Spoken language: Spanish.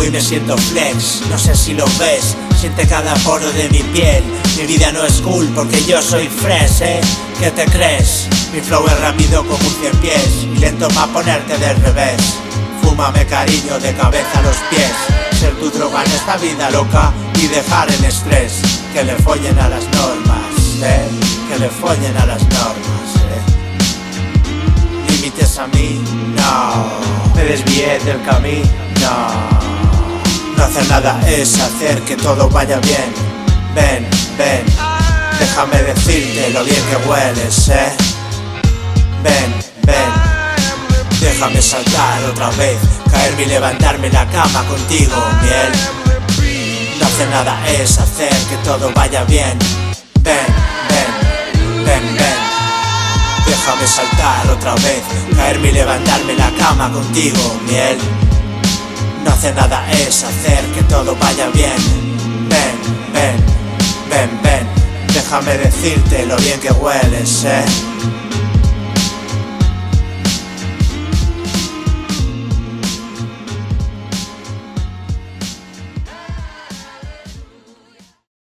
Hoy me siento flex, no sé si lo ves. Siente cada poro de mi piel. Mi vida no es cool porque yo soy fresh, ¿Qué te crees? Mi flow es rápido como un 100 pies y lento pa' ponerte del revés. Fúmame cariño de cabeza a los pies. Ser tu droga en esta vida loca y dejar el estrés. Que le follen a las normas, Que le follen a las normas, Límites a mí, no. Me desvié del camino, no hacer nada es hacer que todo vaya bien. Ven, ven, déjame decirte lo bien que hueles, Ven, ven, déjame saltar otra vez, caerme y levantarme en la cama contigo, miel. No hacer nada es hacer que todo vaya bien. Ven, ven, ven, ven, déjame saltar otra vez, caerme y levantarme en la cama contigo, miel. No hacer nada es hacer que todo vaya bien. Ven, ven, ven, ven, déjame decirte lo bien que hueles,